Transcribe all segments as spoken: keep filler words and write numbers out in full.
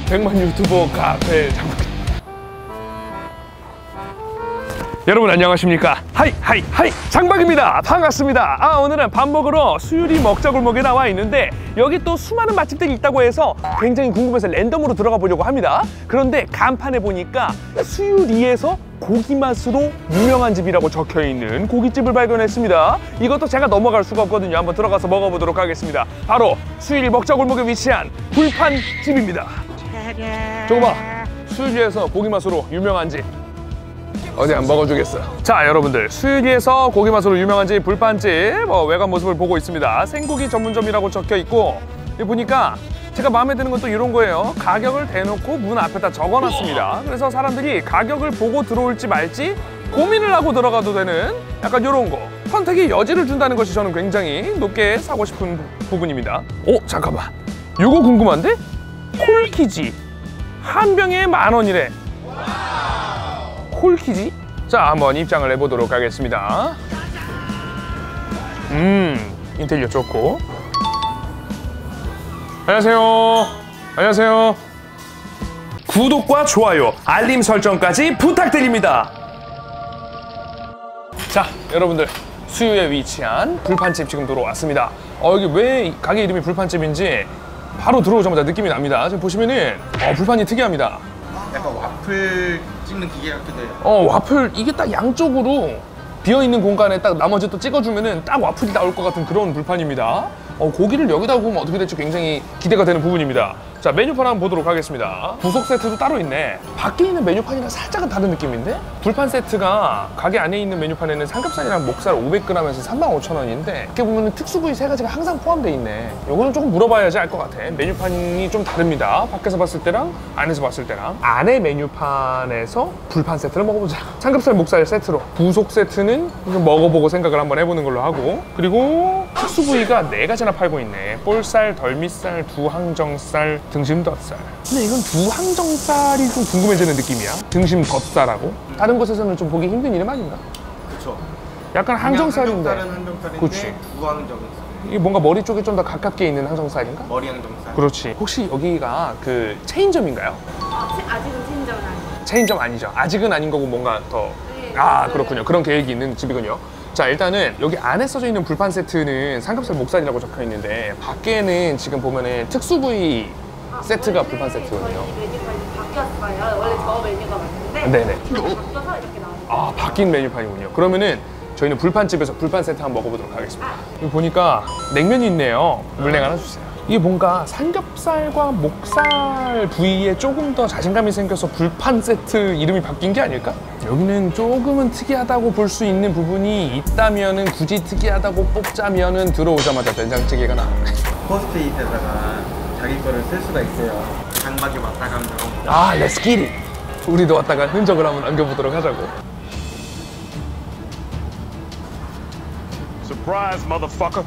백만 유튜버 카페 장박. 여러분 안녕하십니까? 하이 하이 하이 장박입니다. 반갑습니다. 아 오늘은 밥 먹으러 수유리 먹자골목에 나와 있는데 여기 또 수많은 맛집들이 있다고 해서 굉장히 궁금해서 랜덤으로 들어가 보려고 합니다. 그런데 간판에 보니까 수유리에서 고기 맛으로 유명한 집이라고 적혀 있는 고깃집을 발견했습니다. 이것도 제가 넘어갈 수가 없거든요. 한번 들어가서 먹어보도록 하겠습니다. 바로 수유리 먹자골목에 위치한 불판집입니다. 저거 봐, 수유리에서 고기 맛으로 유명한 집. 어디 한번 먹어주겠어. 자 여러분들, 수유리에서 고기 맛으로 유명한 집 불판집 어, 외관 모습을 보고 있습니다. 생고기 전문점이라고 적혀 있고, 여기 보니까 제가 마음에 드는 건 또 이런 거예요. 가격을 대놓고 문 앞에다 적어놨습니다. 그래서 사람들이 가격을 보고 들어올지 말지 고민을 하고 들어가도 되는 약간 이런 거, 선택의 여지를 준다는 것이 저는 굉장히 높게 사고 싶은 부, 부분입니다. 오 잠깐만, 요거 궁금한데? 콜키지 한 병에 만 원이래. 콜키지? 자 한번 입장을 해보도록 하겠습니다. 음 인테리어 좋고. 안녕하세요. 안녕하세요. 구독과 좋아요, 알림 설정까지 부탁드립니다. 자 여러분들, 수유에 위치한 불판집 지금 들어왔습니다. 어 여기 왜 가게 이름이 불판집인지 바로 들어오자마자 느낌이 납니다. 지금 보시면은 어, 불판이 특이합니다. 약간 와플 찍는 기계 같기도 해요. 어 와플, 이게 딱 양쪽으로 비어있는 공간에 딱 나머지 또 찍어주면은 딱 와플이 나올 것 같은 그런 불판입니다. 어, 고기를 여기다 구우면 어떻게 될지 굉장히 기대가 되는 부분입니다. 자 메뉴판 한번 보도록 하겠습니다. 부속 세트도 따로 있네. 밖에 있는 메뉴판이랑 살짝은 다른 느낌인데? 불판 세트가 가게 안에 있는 메뉴판에는 삼겹살이랑 목살 오백 그램에서 삼만 오천 원인데 이렇게 보면 특수 부위 세 가지가 항상 포함되어 있네. 요거는 조금 물어봐야지 알 것 같아. 메뉴판이 좀 다릅니다. 밖에서 봤을 때랑 안에서 봤을 때랑. 안에 메뉴판에서 불판 세트를 먹어보자. 삼겹살 목살 세트로, 부속 세트는 좀 먹어보고 생각을 한번 해보는 걸로 하고, 그리고 특수 부위가 네 가지나 팔고 있네. 볼살, 덜미살, 두항정살, 등심 덧살. 근데 이건 두항정살이 좀 궁금해지는 느낌이야. 등심 덧살하고. 다른 곳에서는 좀 보기 힘든 이름 아닌가? 그쵸. 약간 항정살인데. 항정살은 항정살인데 그치. 두항정살. 이게 뭔가 머리 쪽에 좀 더 가깝게 있는 항정살인가? 머리 항정살. 그렇지. 혹시 여기가 그 체인점인가요? 아직은 체인점은 아니에요. 체인점 아니죠. 아직은 아닌 거고 뭔가 더. 네, 아 네. 그렇군요. 그런 계획이 있는 집이군요. 자 일단은 여기 안에 써져 있는 불판 세트는 삼겹살 목살이라고 적혀 있는데 밖에는 지금 보면은 특수 부위 아, 세트가 원래 불판 세트거든요. 저희 메뉴가 이제 바뀌었어요. 원래 저 메뉴가 맞는데 네네. 지금 바뀌어서 이렇게 나왔어요. 아 바뀐 메뉴판이군요. 그러면은 저희는 불판집에서 불판 세트 한번 먹어보도록 하겠습니다. 여기 보니까 냉면이 있네요. 물냉 하나 주세요. 이게 뭔가 삼겹살과 목살 부위에 조금 더 자신감이 생겨서 불판 세트 이름이 바뀐 게 아닐까? 여기는 조금은 특이하다고 볼 수 있는 부분이 있다면은, 굳이 특이하다고 뽑자면은 들어오자마자 된장찌개가 나오네. 포스트잇에다가 자기 거를 쓸 수가 있어요. 장박이 왔다 가면 저거. 아, 렛츠 기릿! 우리도 왔다가 흔적을 한번 남겨보도록 하자고. Surprise, motherfucker!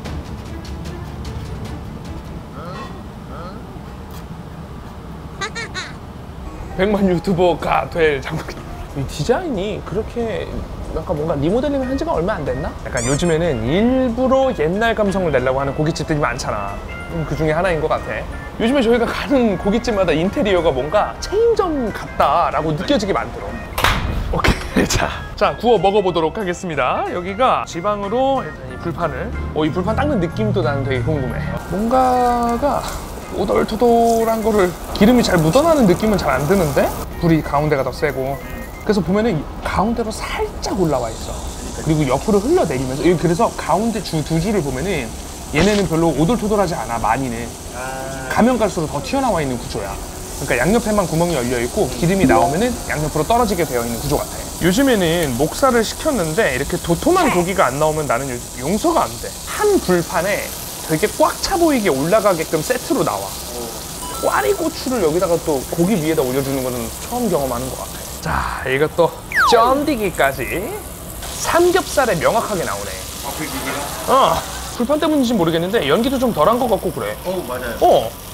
백만 유튜버가 될 장박. 이 디자인이 그렇게 약간 뭔가 리모델링을 한 지가 얼마 안 됐나? 약간 요즘에는 일부러 옛날 감성을 내려고 하는 고깃집들이 많잖아. 그 중에 하나인 것 같아. 요즘에 저희가 가는 고깃집마다 인테리어가 뭔가 체인점 같다라고 느껴지게 만들어. 오케이, 자, 자 구워 먹어보도록 하겠습니다. 여기가 지방으로 일단 이 불판을, 어, 이 불판 닦는 느낌도 나는 되게 궁금해. 뭔가가 오돌토돌한 거를, 기름이 잘 묻어나는 느낌은 잘 안 드는데 불이 가운데가 더 세고, 그래서 보면은 가운데로 살짝 올라와 있어. 그리고 옆으로 흘러내리면서, 그래서 가운데 주 두 줄을 보면은 얘네는 별로 오돌토돌하지 않아. 많이는 가면 갈수록 더 튀어나와 있는 구조야. 그러니까 양옆에만 구멍이 열려 있고 기름이 나오면은 양옆으로 떨어지게 되어 있는 구조 같아. 요즘에는 목살을 시켰는데 이렇게 도톰한 고기가 안 나오면 나는 용서가 안 돼. 한 불판에 되게 꽉 차 보이게 올라가게끔 세트로 나와. 꽈리고추를 여기다가 또 고기 위에다 올려주는 거는 처음 경험하는 것 같아. 자, 이것도 쩐디기까지 삼겹살에 명확하게 나오네. 와플 기계가? 어, 불판 때문인지 모르겠는데 연기도 좀 덜한 것 같고 그래. 어 맞아요. 어,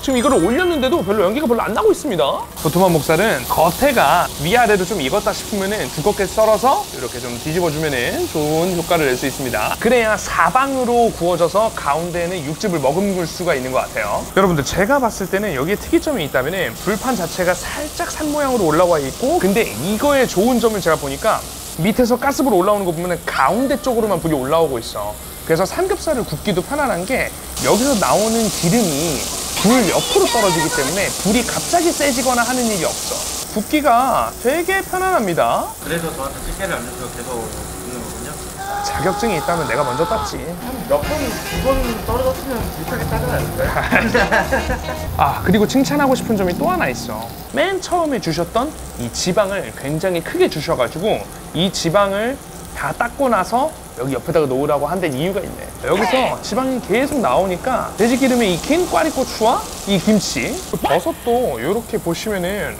지금 이거를 올렸는데도 별로 연기가 별로 안 나고 있습니다. 도톰한 목살은 겉에가 위아래로 좀 익었다 싶으면은 두껍게 썰어서 이렇게 좀 뒤집어주면은 좋은 효과를 낼 수 있습니다. 그래야 사방으로 구워져서 가운데에는 육즙을 머금을 수가 있는 것 같아요. 여러분들 제가 봤을 때는 여기에 특이점이 있다면은 불판 자체가 살짝 산 모양으로 올라와 있고, 근데 이거의 좋은 점을 제가 보니까 밑에서 가스불 올라오는 거 보면은 가운데 쪽으로만 불이 올라오고 있어. 그래서 삼겹살을 굽기도 편안한 게 여기서 나오는 기름이 불 옆으로 떨어지기 때문에 불이 갑자기 세지거나 하는 일이 없어. 굽기가 되게 편안합니다. 그래서 저한테 집게를 안 주고 계속 굽는 거군요. 자격증이 있다면 내가 먼저 땄지. 몇 번, 두 번 떨어졌으면 비슷하게 따지 않을까요? 아, 그리고 칭찬하고 싶은 점이 또 하나 있어. 맨 처음에 주셨던 이 지방을 굉장히 크게 주셔가지고 이 지방을 다 닦고 나서 여기 옆에다가 놓으라고 한 데는 이유가 있네. 여기서 지방이 계속 나오니까 돼지기름에 익힌 꽈리고추와 이 김치, 버섯도 이렇게 보시면은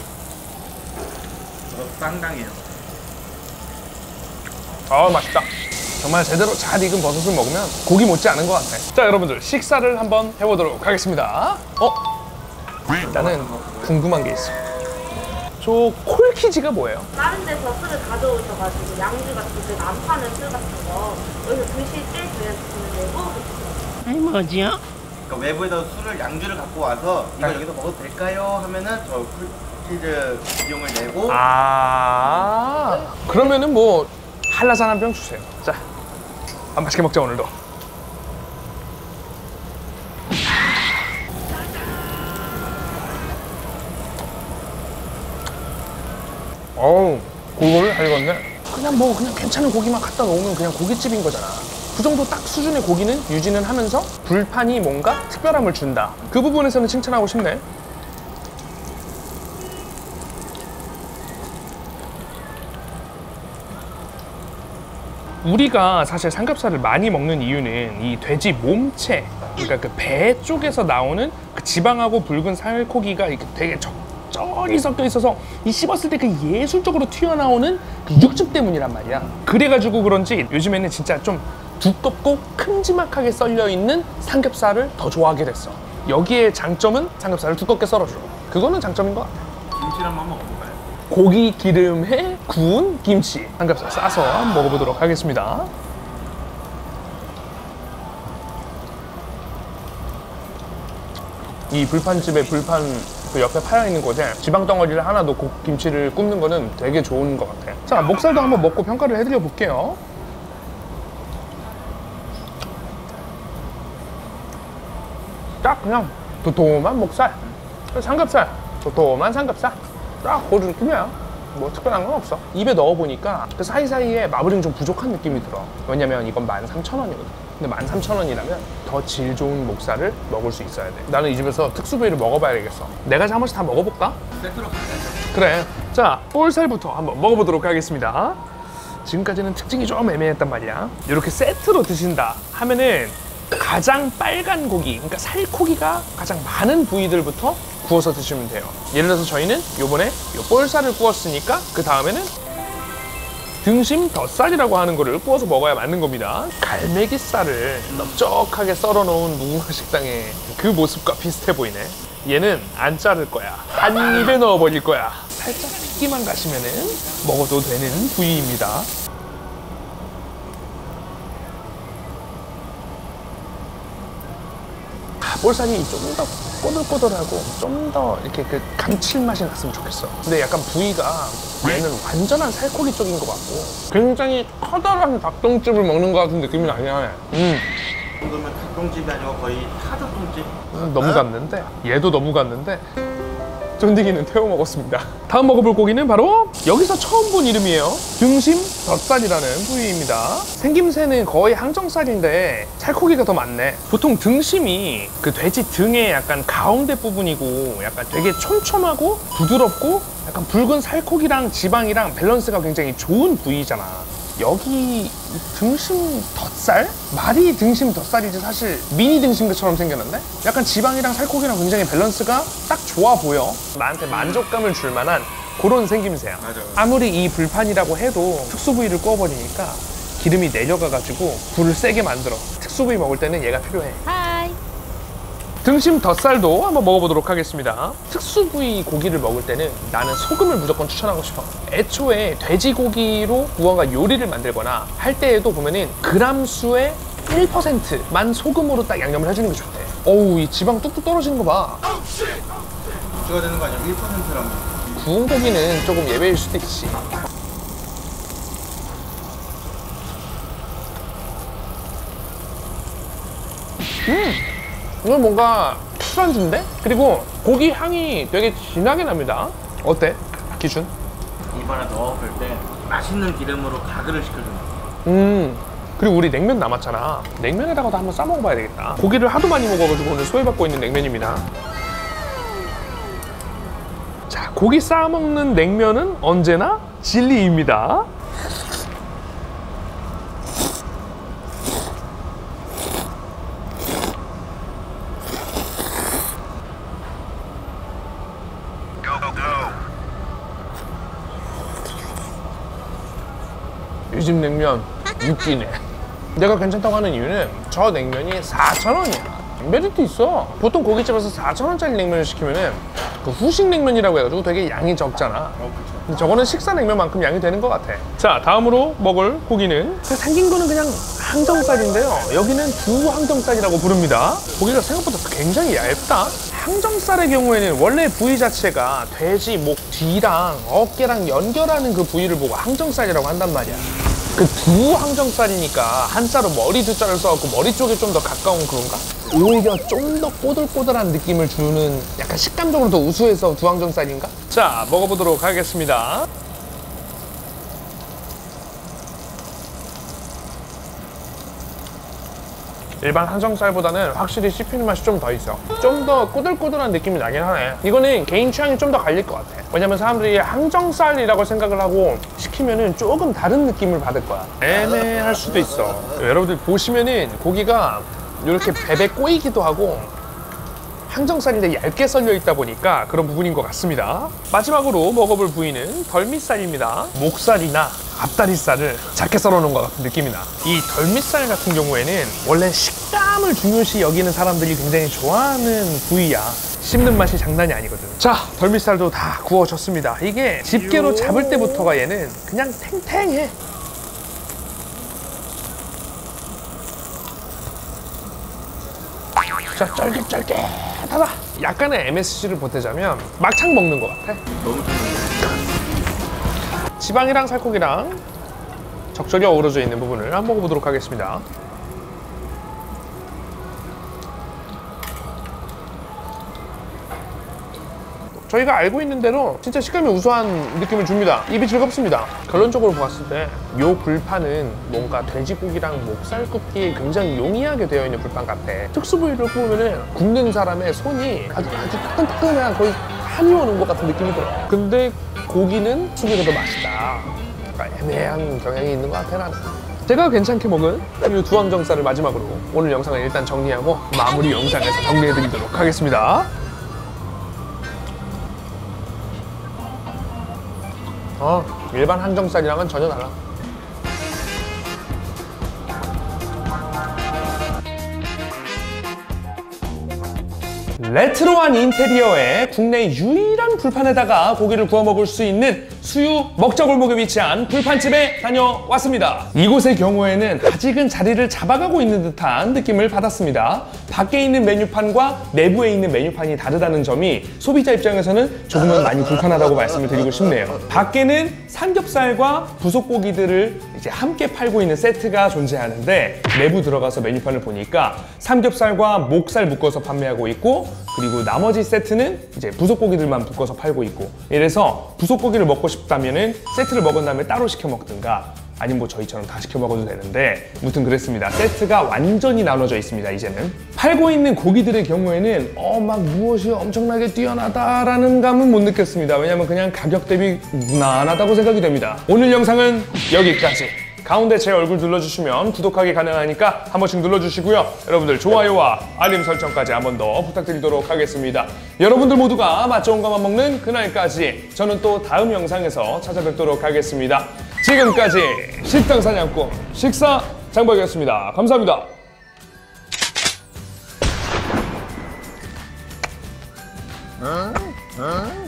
쌍당해요. 아, 맛있다. 정말 제대로 잘 익은 버섯을 먹으면 고기 못지 않은 것 같아. 자, 여러분들 식사를 한번 해보도록 하겠습니다. 어? 일단은 궁금한 게 있어. 저 콜키지가 뭐예요? 다른 데서 술을 가져오셔가지고 양주 같은 그 안 파는 술 같은 거 여기서 드실 때 그냥 드시면 되고. 아니 뭐지요? 그러니까 외부에서 술을 양주를 갖고 와서 이거 네. 여기서 먹어도 될까요? 하면은 저 쿨치즈 비용을 내고 아, 그러면은 뭐 한라산 한 병 주세요. 자, 아, 맛있게 먹자 오늘도. 어우, 고기를 잘 익었네. 그냥 뭐 그냥 괜찮은 고기만 갖다 놓으면 그냥 고깃집인 거잖아. 그 정도 딱 수준의 고기는 유지는 하면서 불판이 뭔가 특별함을 준다. 그 부분에서는 칭찬하고 싶네. 우리가 사실 삼겹살을 많이 먹는 이유는 이 돼지 몸체, 그러니까 그 배 쪽에서 나오는 그 지방하고 붉은 살코기가 이렇게 되게 적절히 섞여 있어서 이 씹었을 때 그 예술적으로 튀어나오는 그 육즙 때문이란 말이야. 그래가지고 그런지 요즘에는 진짜 좀 두껍고 큼지막하게 썰려 있는 삼겹살을 더 좋아하게 됐어. 여기에 장점은 삼겹살을 두껍게 썰어줘. 그거는 장점인 것 같아. 김치를 한번 먹어볼까요? 고기 기름에 구운 김치 삼겹살 싸서 한번 먹어보도록 하겠습니다. 이 불판집에 불판 그 옆에 파여있는 곳에 지방 덩어리를 하나 넣고 김치를 굽는 거는 되게 좋은 것 같아요. 자, 목살도 한번 먹고 평가를 해드려 볼게요. 딱 그냥 도톰한 목살, 삼겹살, 도톰한 삼겹살, 딱 그 느낌이야. 뭐 특별한 건 없어. 입에 넣어보니까 그 사이사이에 마블링 좀 부족한 느낌이 들어. 왜냐면 이건 만 삼천 원이거든. 근데 만 삼천 원이라면 더 질 좋은 목살을 먹을 수 있어야 돼. 나는 이 집에서 특수부위를 먹어봐야겠어. 내가 한 번씩 다 먹어볼까? 세트로 가야죠. 그래. 자, 볼살부터 한번 먹어보도록 하겠습니다. 지금까지는 특징이 좀 애매했단 말이야. 이렇게 세트로 드신다 하면은 가장 빨간 고기, 그러니까 살코기가 가장 많은 부위들부터 구워서 드시면 돼요. 예를 들어서 저희는 요번에 요 볼살을 구웠으니까 그 다음에는 등심 덧살이라고 하는 거를 구워서 먹어야 맞는 겁니다. 갈매기살을 넓적하게 썰어놓은 무궁화 식당의 그 모습과 비슷해 보이네. 얘는 안 자를 거야. 한 입에 넣어버릴 거야. 살짝 핏기만 가시면은 먹어도 되는 부위입니다. 볼살이 좀 더 꼬들꼬들하고 좀 더 이렇게 그 감칠맛이 났으면 좋겠어. 근데 약간 부위가 얘는 완전한 살코기 쪽인 것 같고 굉장히 커다란 닭똥집을 먹는 것 같은 느낌이 나냐. 음. 그러면 닭똥집이 아니고 거의 타조똥집? 음, 너무 갔는데 얘도 너무 갔는데 쫀디기는 태워 먹었습니다. 다음 먹어볼 고기는 바로 여기서 처음 본 이름이에요. 등심 덧살이라는 부위입니다. 생김새는 거의 항정살인데 살코기가 더 많네. 보통 등심이 그 돼지 등의 약간 가운데 부분이고 약간 되게 촘촘하고 부드럽고 약간 붉은 살코기랑 지방이랑 밸런스가 굉장히 좋은 부위잖아. 여기 등심 덧살? 말이 등심 덧살이지 사실 미니 등심처럼 생겼는데? 약간 지방이랑 살코기랑 굉장히 밸런스가 딱 좋아 보여. 나한테 만족감을 줄 만한 그런 생김새야. 맞아. 아무리 이 불판이라고 해도 특수 부위를 구워버리니까 기름이 내려가가지고 불을 세게 만들어. 특수 부위 먹을 때는 얘가 필요해. 하이. 등심 덧살도 한번 먹어보도록 하겠습니다. 특수 부위 고기를 먹을 때는 나는 소금을 무조건 추천하고 싶어. 애초에 돼지고기로 무언가 요리를 만들거나 할 때에도 보면은 그람 수의 일 퍼센트만 소금으로 딱 양념을 해주는 게 좋대. 어우, 이 지방 뚝뚝 떨어지는 거 봐. 찍어야 되는 거 아니야? 일 퍼센트라면. 구운 고기는 조금 예외일 수도 있지. 음! 이건 뭔가 술안주인데? 그리고 고기 향이 되게 진하게 납니다. 어때? 기준? 입안에 넣어볼 때 맛있는 기름으로 가글을 시켜주는 거. 음. 그리고 우리 냉면 남았잖아. 냉면에다가도 한번 싸 먹어봐야 되겠다. 고기를 하도 많이 먹어가지고 오늘 소외받고 있는 냉면입니다. 자, 고기 싸 먹는 냉면은 언제나 진리입니다. 이 집 냉면 웃기네. 내가 괜찮다고 하는 이유는 저 냉면이 사천 원이야. 메리트 있어. 보통 고깃집에서 사천 원짜리 냉면을 시키면은 그 후식 냉면이라고 해가지고 되게 양이 적잖아. 근데 저거는 식사 냉면만큼 양이 되는 것 같아. 자, 다음으로 먹을 고기는 생긴 거는 그냥 항정살인데요. 여기는 두 항정살이라고 부릅니다. 고기가 생각보다 굉장히 얇다. 항정살의 경우에는 원래 부위 자체가 돼지 목 뒤랑 어깨랑 연결하는 그 부위를 보고 항정살이라고 한단 말이야. 그 두 항정살이니까 한자로 머리 두 자를 써갖고 머리 쪽에 좀 더 가까운 그런가? 오히려 좀 더 꼬들꼬들한 느낌을 주는 약간 식감적으로 더 우수해서 두 항정살인가? 자, 먹어보도록 하겠습니다. 일반 항정살보다는 확실히 씹히는 맛이 좀 더 있어. 좀 더 꼬들꼬들한 느낌이 나긴 하네. 이거는 개인 취향이 좀 더 갈릴 것 같아. 왜냐면 사람들이 항정살이라고 생각을 하고 시키면은 조금 다른 느낌을 받을 거야. 애매할 수도 있어. 여러분들 보시면은 고기가 이렇게 베베 꼬이기도 하고 항정살인데 얇게 썰려 있다 보니까 그런 부분인 것 같습니다. 마지막으로 먹어볼 부위는 덜미살입니다. 목살이나 앞다리살을 작게 썰어놓은 것 같은 느낌이 나. 이 덜미살 같은 경우에는 원래 식감을 중요시 여기는 사람들이 굉장히 좋아하는 부위야. 씹는 맛이 장난이 아니거든. 자, 덜미살도 다 구워졌습니다. 이게 집게로 잡을 때부터가 얘는 그냥 탱탱해. 자, 쫄깃쫄깃하다. 약간의 엠에스지를 보태자면 막창 먹는 것 같아. 너무 좋은데. 지방이랑 살코기랑 적절히 어우러져 있는 부분을 한번 먹어보도록 하겠습니다. 저희가 알고 있는 대로 진짜 식감이 우수한 느낌을 줍니다. 입이 즐겁습니다. 결론적으로 봤을 때 이 불판은 뭔가 돼지고기랑 목살 굽기에 굉장히 용이하게 되어 있는 불판 같아. 특수 부위를 구우면은 굽는 사람의 손이 아주 아주 따끈따끈한 거의 한이 오는 것 같은 느낌이 들어. 근데 고기는 수비가 더 맛있다. 약간 애매한 경향이 있는 것 같아, 나는. 제가 괜찮게 먹은 이 두 항정살을 마지막으로 오늘 영상을 일단 정리하고 마무리 영상에서 정리해드리도록 하겠습니다. 어, 일반 항정살이랑은 전혀 달라. 레트로한 인테리어에 국내 유일한 불판에다가 고기를 구워 먹을 수 있는 수유 먹자골목에 위치한 불판집에 다녀왔습니다. 이곳의 경우에는 아직은 자리를 잡아가고 있는 듯한 느낌을 받았습니다. 밖에 있는 메뉴판과 내부에 있는 메뉴판이 다르다는 점이 소비자 입장에서는 조금은 많이 불편하다고 말씀을 드리고 싶네요. 밖에는 삼겹살과 부속고기들을 이제 함께 팔고 있는 세트가 존재하는데 내부 들어가서 메뉴판을 보니까 삼겹살과 목살 묶어서 판매하고 있고 그리고 나머지 세트는 이제 부속고기들만 묶어서 팔고 있고 이래서 부속고기를 먹고 싶다면은 세트를 먹은 다음에 따로 시켜 먹든가 아니면 뭐 저희처럼 다 시켜 먹어도 되는데 무튼 그랬습니다. 세트가 완전히 나눠져 있습니다. 이제는 팔고 있는 고기들의 경우에는 어 막 무엇이 엄청나게 뛰어나다라는 감은 못 느꼈습니다. 왜냐면 그냥 가격 대비 무난하다고 생각이 됩니다. 오늘 영상은 여기까지. 가운데 제 얼굴 눌러주시면 구독하기 가능하니까 한 번씩 눌러주시고요. 여러분들 좋아요와 알림 설정까지 한 번 더 부탁드리도록 하겠습니다. 여러분들 모두가 맛 좋은 것만 먹는 그날까지 저는 또 다음 영상에서 찾아뵙도록 하겠습니다. 지금까지 식당 사냥꾼 식사 장박이었습니다. 감사합니다. 어? 어?